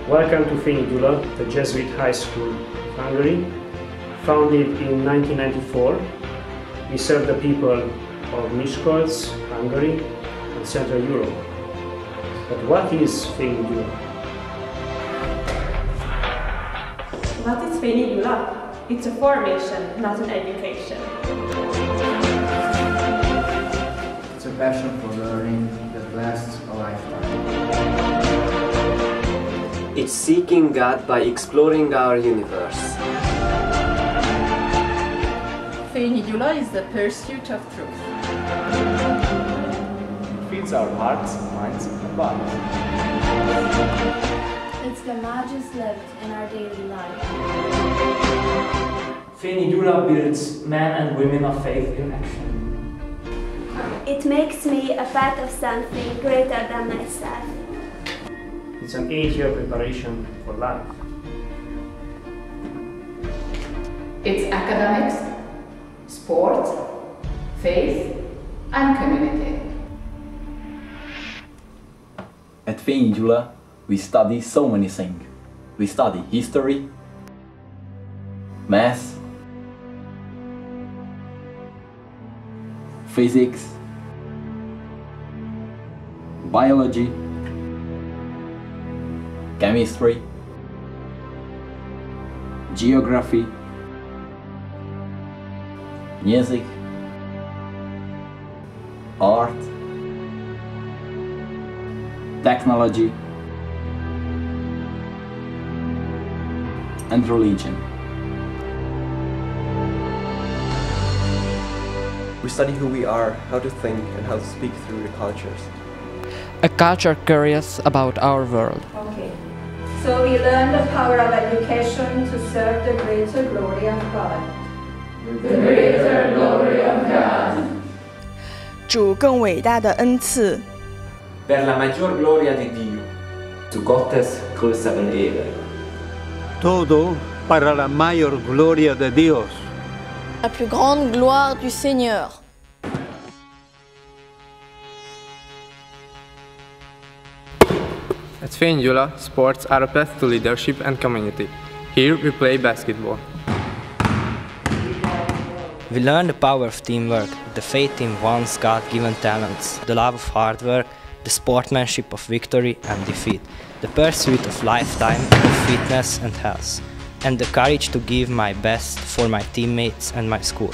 Welcome to Fényi Gyula, the Jesuit high school of Hungary. Founded in 1994, we serve the people of Miskolc, Hungary, and Central Europe. But what is Fényi Gyula? What is Fényi Gyula? It's a formation, not an education. It's a passion for learning that lasts a lifetime. It's seeking God by exploring our universe. Fényi Gyula is the pursuit of truth. It feeds our hearts, minds, and bodies. It's the magic lived in our daily life. Fényi Gyula builds men and women of faith in action. It makes me a part of something greater than myself. It's an 8-year preparation for life. It's academics, sport, faith, and community. At Fényi Gyula, we study so many things. We study history, math, physics, biology, chemistry, geography, music, art, technology, and religion. We study who we are, how to think, and how to speak through the cultures. A culture curious about our world. Okay. So we learn the power of education to serve the greater glory of God. The greater glory of God. 主更伟大的恩赐 Per la maggior gloria di Dio. Zu Gottes größeren Ehre. Todo para la mayor gloria de Dios. La plus grande gloire du Seigneur. At Fényi Gyula, sports are a path to leadership and community. Here we play basketball. We learn the power of teamwork, the faith in one's God-given talents, the love of hard work, the sportsmanship of victory and defeat, the pursuit of lifetime of fitness and health, and the courage to give my best for my teammates and my school.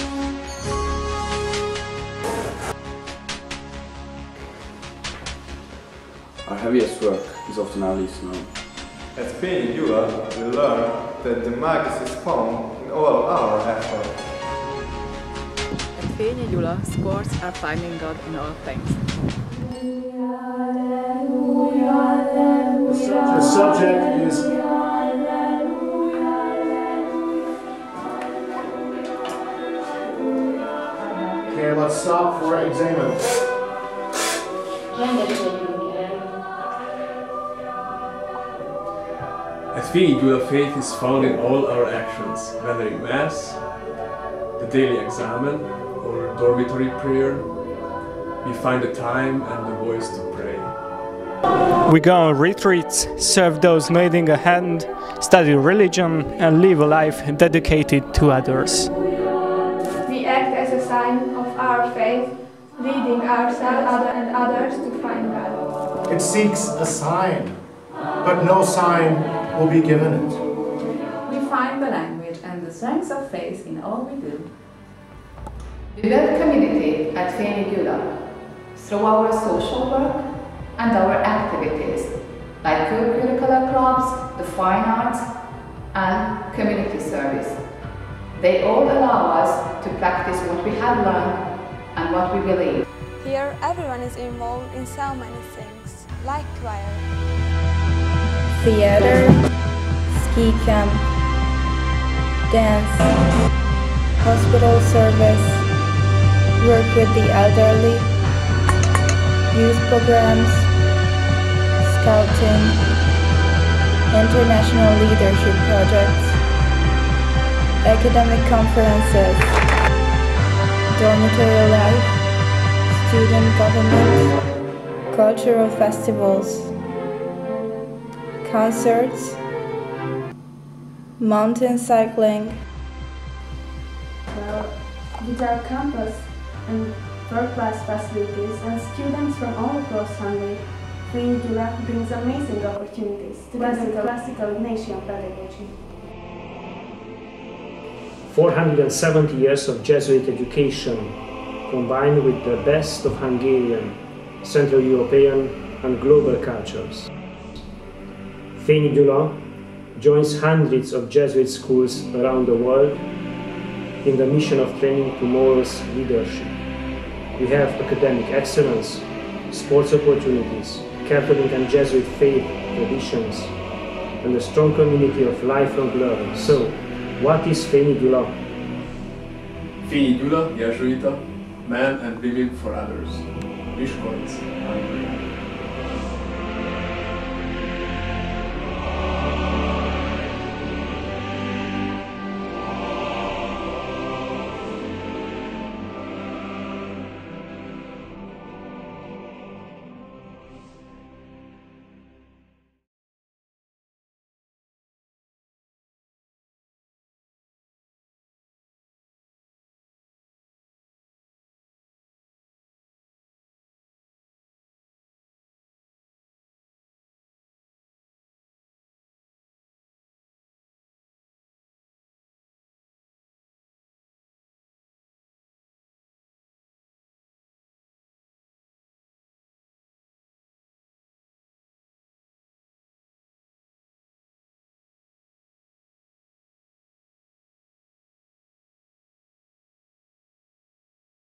Our heaviest work is often our least known. At Fényi Gyula, we learn that the magic is found in all our effort. At Fényi Gyula, sports are finding God in all things. The subject is Okay, let's stop for examine. At Fényi Gyula, faith is found in all our actions, whether in Mass, the daily examen, or dormitory prayer. We find the time and the voice to pray. We go on retreats, serve those needing a hand, study religion, and live a life dedicated to others. We act as a sign of our faith, leading ourselves and others to find God. It seeks a sign, but no sign will be given it. We find the language and the strength of faith in all we do. We build community at Fényi Gyula through our social work and our activities like co-curricular clubs, the fine arts, and community service. They all allow us to practice what we have learned and what we believe. Here everyone is involved in so many things, like choir, theater, ski camp, dance, hospital service, work with the elderly, youth programs, scouting, international leadership projects, academic conferences, dormitory life, student government, cultural festivals, concerts, mountain cycling. Well, with our campus and world-class facilities and students from all across Hungary, Fényi Gyula brings amazing opportunities to classical Ignatian pedagogy. 470 years of Jesuit education combined with the best of Hungarian, Central European and global cultures. Fényi Gyula joins hundreds of Jesuit schools around the world in the mission of training tomorrow's leadership. We have academic excellence, sports opportunities, Catholic and Jesuit faith traditions, and a strong community of lifelong learning. So, what is Fényi Gyula? Fényi Gyula Jezsuita, men and women for others. Miskolc, Hungary.